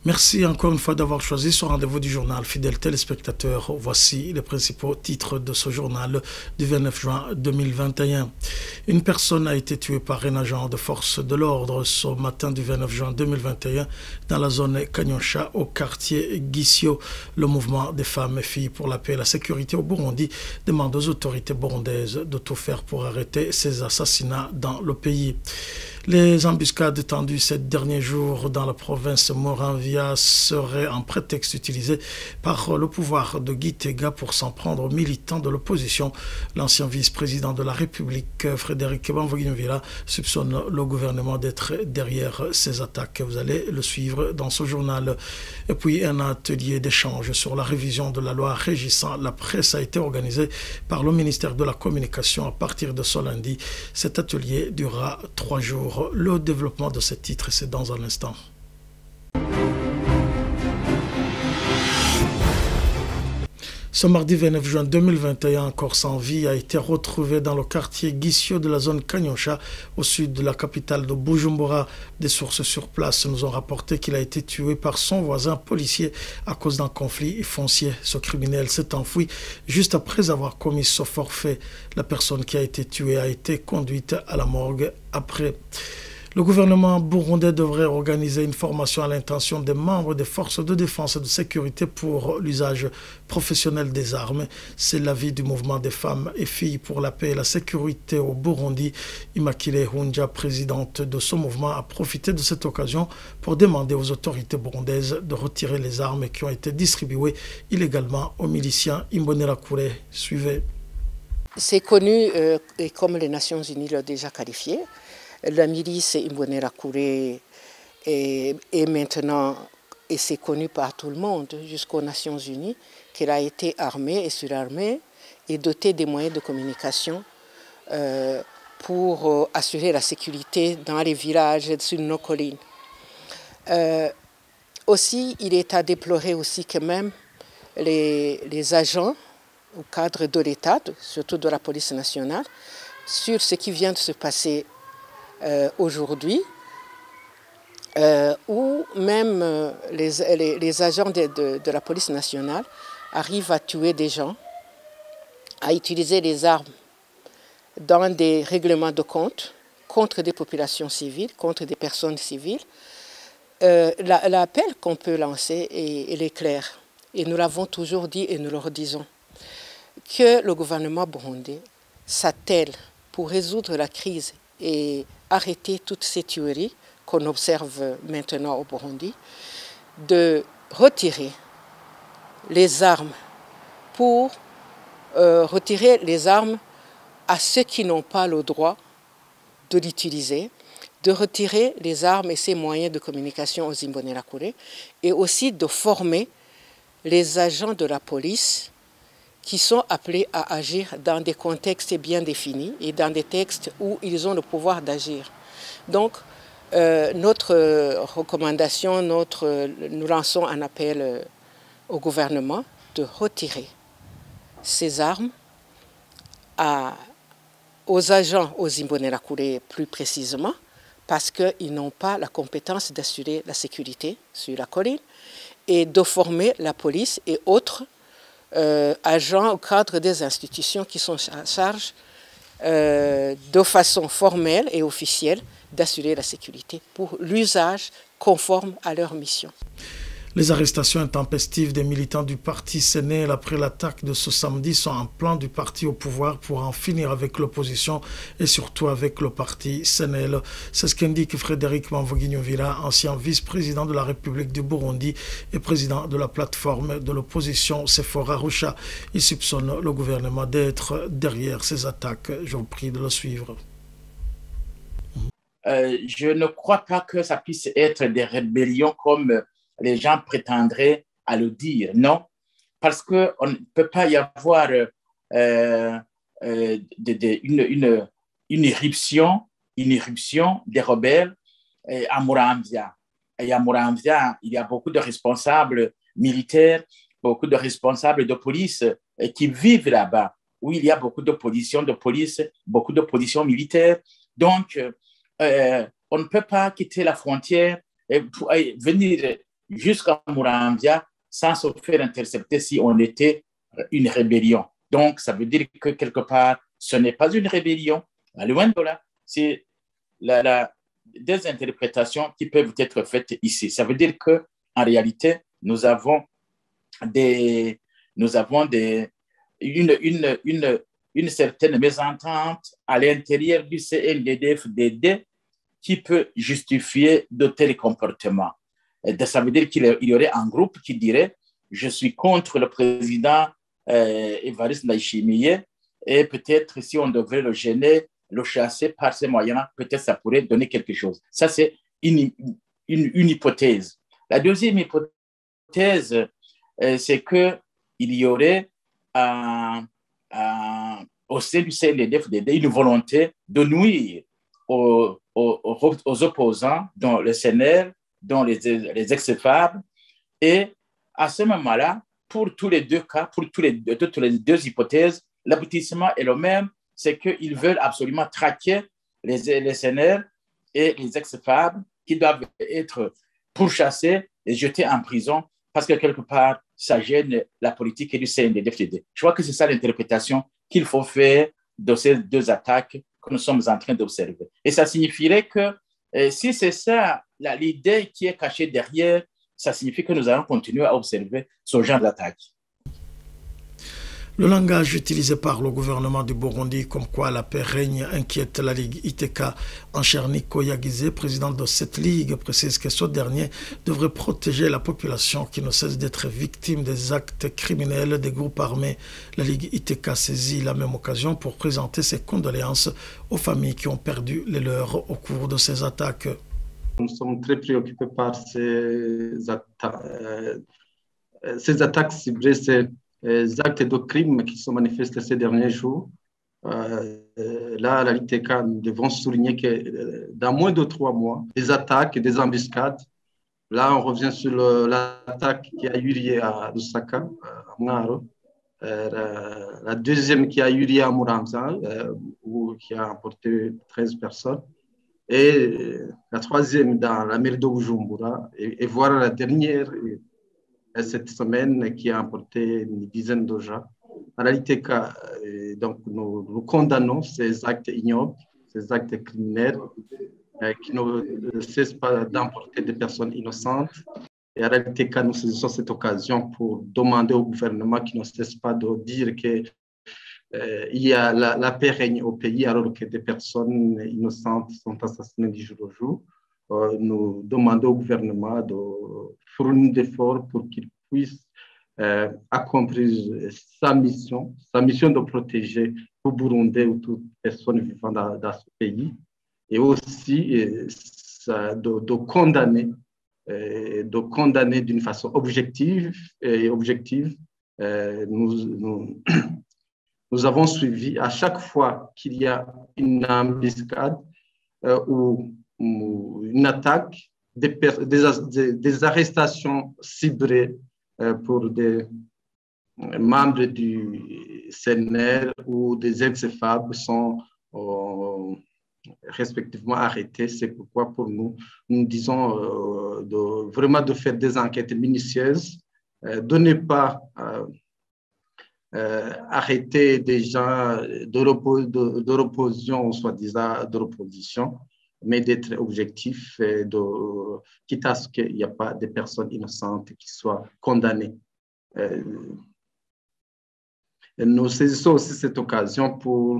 Merci encore une fois d'avoir choisi ce rendez-vous du journal. Fidèles téléspectateurs, voici les principaux titres de ce journal du 29 juin 2021. Une personne a été tuée par un agent de force de l'ordre ce matin du 29 juin 2021 dans la zone Kanyosha au quartier Gissio. Le mouvement des femmes et filles pour la paix et la sécurité au Burundi demande aux autorités burundaises de tout faire pour arrêter ces assassinats dans le pays. Les embuscades tendues ces derniers jours dans la province Moravia seraient un prétexte utilisé par le pouvoir de Gitega pour s'en prendre aux militants de l'opposition. L'ancien vice-président de la République, Frédéric Bamvuginyumvira, soupçonne le gouvernement d'être derrière ces attaques. Vous allez le suivre dans ce journal. Et puis un atelier d'échange sur la révision de la loi régissant la presse a été organisé par le ministère de la Communication à partir de ce lundi. Cet atelier durera 3 jours. Le développement de ce titre, c'est dans un instant. Ce mardi 29 juin 2021, un corps sans vie a été retrouvé dans le quartier Gissio de la zone Kanyosha, au sud de la capitale de Bujumbura. Des sources sur place nous ont rapporté qu'il a été tué par son voisin policier à cause d'un conflit foncier. Ce criminel s'est enfui juste après avoir commis ce forfait. La personne qui a été tuée a été conduite à la morgue après. Le gouvernement burundais devrait organiser une formation à l'intention des membres des forces de défense et de sécurité pour l'usage professionnel des armes. C'est l'avis du mouvement des femmes et filles pour la paix et la sécurité au Burundi. Immaculée Hunja, présidente de ce mouvement, a profité de cette occasion pour demander aux autorités burundaises de retirer les armes qui ont été distribuées illégalement aux miliciens Imbonerakure. Suivez. C'est connu, et comme les Nations Unies l'ont déjà qualifié, la milice Imbonerakure est maintenant, et c'est connu par tout le monde, jusqu'aux Nations Unies, qu'elle a été armée et surarmée et dotée des moyens de communication pour assurer la sécurité dans les villages et sur nos collines. Aussi, il est à déplorer aussi que même les agents au cadre de l'État, surtout de la police nationale, sur ce qui vient de se passer aujourd'hui, où même les agents de la police nationale arrivent à tuer des gens, à utiliser des armes dans des règlements de compte contre des populations civiles, contre des personnes civiles. L'appel qu'on peut lancer est clair, et nous l'avons toujours dit et nous le redisons, que le gouvernement burundais s'attelle pour résoudre la crise et arrêter toutes ces tueries qu'on observe maintenant au Burundi, de retirer les armes pour retirer les armes à ceux qui n'ont pas le droit de l'utiliser, de retirer les armes et ses moyens de communication aux Imbonerakure et aussi de former les agents de la police qui sont appelés à agir dans des contextes bien définis et dans des textes où ils ont le pouvoir d'agir. Donc, notre recommandation, nous lançons un appel au gouvernement de retirer ces armes aux agents, aux Imbonerakure plus précisément, parce qu'ils n'ont pas la compétence d'assurer la sécurité sur la colline et de former la police et autres agents au cadre des institutions qui sont en charge de façon formelle et officielle d'assurer la sécurité pour l'usage conforme à leur mission. Les arrestations intempestives des militants du parti Sénél après l'attaque de ce samedi sont un plan du parti au pouvoir pour en finir avec l'opposition et surtout avec le parti Sénél. C'est ce qu'indique Frédéric Bamvuginyumvira, ancien vice-président de la République du Burundi et président de la plateforme de l'opposition Sephora Arusha. Il soupçonne le gouvernement d'être derrière ces attaques. Je vous prie de le suivre. Je ne crois pas que ça puisse être des rébellions comme les gens prétendraient à le dire, non, parce qu'on ne peut pas y avoir une éruption des rebelles à Muramvya. Et à Muramvya, il y a beaucoup de responsables militaires, beaucoup de responsables de police qui vivent là-bas, où il y a beaucoup de positions de police, beaucoup de positions militaires. Donc, on ne peut pas quitter la frontière et venir jusqu'à Muramvya sans se faire intercepter si on était une rébellion. Donc, ça veut dire que quelque part, ce n'est pas une rébellion. Loin de là, c'est des interprétations qui peuvent être faites ici. Ça veut dire qu'en réalité, nous avons une certaine mésentente à l'intérieur du CNDD-FDD qui peut justifier de tels comportements. Ça veut dire qu'il y aurait un groupe qui dirait « Je suis contre le président Évariste Ndayishimiye et peut-être si on devrait le gêner, le chasser par ces moyens, peut-être ça pourrait donner quelque chose. » Ça, c'est une hypothèse. La deuxième hypothèse, c'est qu'il y aurait au sein du CNDD-FDD une volonté de nuire aux opposants, dont le CNR, dont les ex-FAB. Et à ce moment-là, pour tous les deux cas, pour toutes les deux hypothèses, l'aboutissement est le même, c'est qu'ils veulent absolument traquer les CNR et les ex-FAB qui doivent être pourchassés et jetés en prison parce que quelque part, ça gêne la politique du CNDD-FDD. Je crois que c'est ça l'interprétation qu'il faut faire de ces deux attaques que nous sommes en train d'observer. Et ça signifierait que si c'est ça l'idée qui est cachée derrière, ça signifie que nous allons continuer à observer ce genre d'attaque. Le langage utilisé par le gouvernement du Burundi, comme quoi la paix règne, inquiète la Ligue ITK. Ancherni Koyagizé, président de cette ligue, précise que ce dernier devrait protéger la population qui ne cesse d'être victime des actes criminels des groupes armés. La Ligue ITK saisit la même occasion pour présenter ses condoléances aux familles qui ont perdu les leurs au cours de ces attaques. Nous sommes très préoccupés par ces attaques ciblées, ces actes de crime qui sont manifestés ces derniers jours. Là, la LITK, nous devons souligner que dans moins de 3 mois, des attaques et des embuscades. Là, on revient sur l'attaque qui a eu lieu à Lusaka, à Mwaro. La deuxième qui a eu lieu à Muramvya, qui a emporté 13 personnes. Et la troisième dans la mairie de Bujumbura. Et voilà la dernière cette semaine qui a emporté une dizaine de gens. À la LITK, donc nous condamnons ces actes ignobles, ces actes criminels qui ne cessent pas d'emporter des personnes innocentes. Et à la LITK, nous saisissons cette occasion pour demander au gouvernement qui ne cesse pas de dire que il y a la paix règne au pays alors que des personnes innocentes sont assassinées du jour au jour. Nous demandons au gouvernement de fournir des efforts pour qu'il puisse accomplir sa mission de protéger le Burundi ou toute personne vivant dans ce pays, et aussi de condamner d'une façon objective. Nous avons suivi à chaque fois qu'il y a une embuscade ou une attaque, des arrestations ciblées pour des membres du CNR ou des ex-FAB sont respectivement arrêtés. C'est pourquoi pour nous disons vraiment de faire des enquêtes minutieuses, de ne pas arrêter des gens de l'opposition, ou soi-disant de l'opposition, mais d'être objectif, quitte à ce qu'il n'y a pas de personnes innocentes qui soient condamnées. Nous saisissons aussi cette occasion pour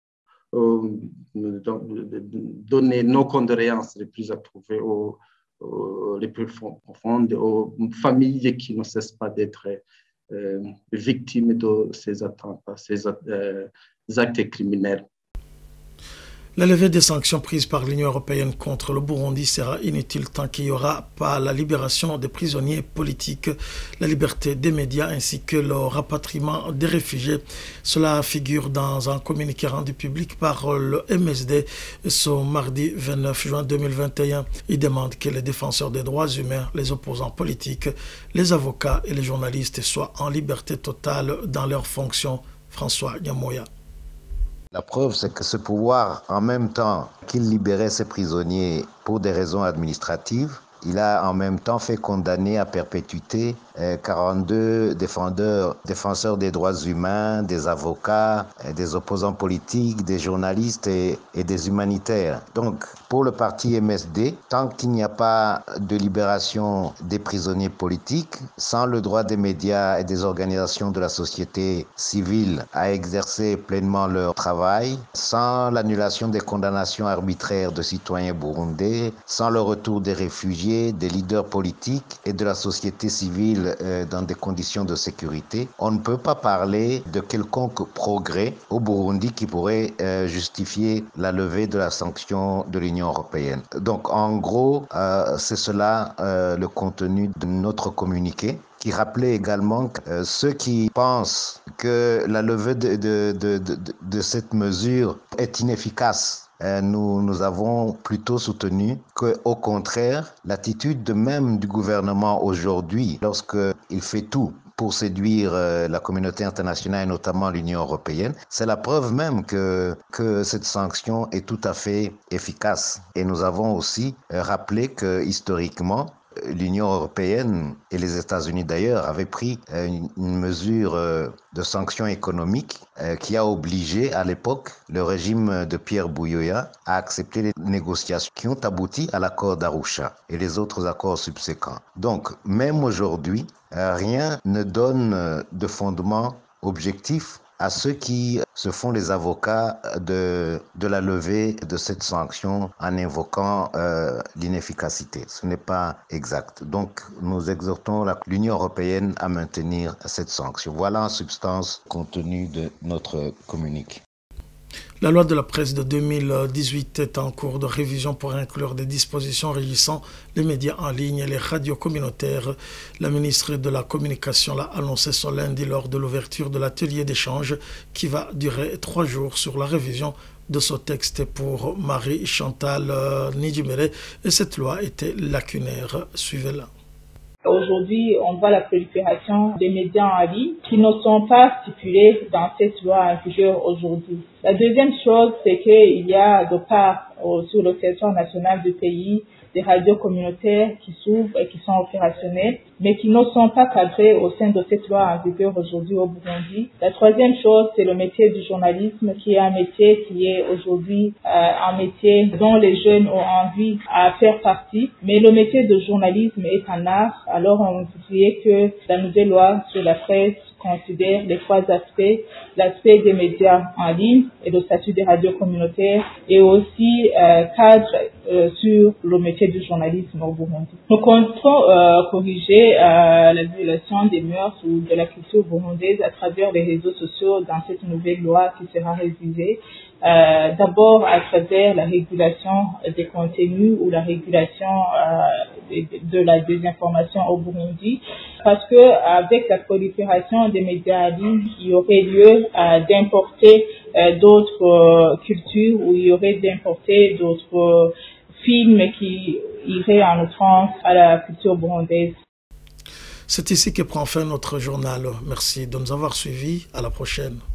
donner nos condoléances les plus approuvées les plus profondes aux familles qui ne cessent pas d'être victimes de ces attentats, ces actes criminels. La levée des sanctions prises par l'Union européenne contre le Burundi sera inutile tant qu'il n'y aura pas la libération des prisonniers politiques, la liberté des médias ainsi que le rapatriement des réfugiés. Cela figure dans un communiqué rendu public par le MSD ce mardi 29 juin 2021. Il demande que les défenseurs des droits humains, les opposants politiques, les avocats et les journalistes soient en liberté totale dans leurs fonctions. François Nyamoya. La preuve, c'est que ce pouvoir, en même temps qu'il libérait ses prisonniers pour des raisons administratives, il a en même temps fait condamner à perpétuité 42 défenseurs des droits humains, des avocats, des opposants politiques, des journalistes et des humanitaires. Donc, pour le parti MSD, tant qu'il n'y a pas de libération des prisonniers politiques, sans le droit des médias et des organisations de la société civile à exercer pleinement leur travail, sans l'annulation des condamnations arbitraires de citoyens burundais, sans le retour des réfugiés, des leaders politiques et de la société civile dans des conditions de sécurité, on ne peut pas parler de quelconque progrès au Burundi qui pourrait justifier la levée de la sanction de l'Union européenne. Donc en gros, c'est cela le contenu de notre communiqué, qui rappelait également que ceux qui pensent que la levée de cette mesure est inefficace, nous avons plutôt soutenu qu'au contraire, l'attitude même du gouvernement aujourd'hui, lorsqu'il fait tout pour séduire la communauté internationale et notamment l'Union européenne, c'est la preuve même que cette sanction est tout à fait efficace. Et nous avons aussi rappelé que historiquement, l'Union européenne et les États-Unis d'ailleurs avaient pris une mesure de sanctions économiques qui a obligé à l'époque le régime de Pierre Buyoya à accepter les négociations qui ont abouti à l'accord d'Arusha et les autres accords subséquents. Donc même aujourd'hui, rien ne donne de fondement objectif à ceux qui se font les avocats de la levée de cette sanction en invoquant l'inefficacité. Ce n'est pas exact. Donc, nous exhortons l'Union européenne à maintenir cette sanction. Voilà en substance le contenu de notre communiqué. La loi de la presse de 2018 est en cours de révision pour inclure des dispositions régissant les médias en ligne et les radios communautaires. La ministre de la Communication l'a annoncé ce lundi lors de l'ouverture de l'atelier d'échange qui va durer 3 jours sur la révision de ce texte pour Marie-Chantal Nidjimere. Et cette loi était lacunaire. Suivez-la. Aujourd'hui, on voit la prolifération des médias en ligne qui ne sont pas stipulés dans cette loi en vigueur aujourd'hui. La deuxième chose, c'est qu'il y a de part sur le territoire national du pays des radios communautaires qui s'ouvrent et qui sont opérationnelles, mais qui ne sont pas cadrées au sein de cette loi en vigueur aujourd'hui au Burundi. La troisième chose, c'est le métier du journalisme, qui est un métier qui est aujourd'hui un métier dont les jeunes ont envie à faire partie. Mais le métier de journalisme est un art. Alors on voudrait que la nouvelle loi sur la presse considère les 3 aspects, l'aspect des médias en ligne et le statut des radios communautaires et aussi cadre sur le métier du journalisme au Burundi. Nous comptons corriger la violation des mœurs ou de la culture burundaise à travers les réseaux sociaux dans cette nouvelle loi qui sera révisée. D'abord à travers la régulation des contenus ou la régulation de la désinformation au Burundi, parce que avec la prolifération des médias en ligne, il y aurait lieu d'importer d'autres cultures ou il y aurait d'importer d'autres films qui iraient en outrance à la culture burundaise. C'est ici que prend fin notre journal. Merci de nous avoir suivis. À la prochaine.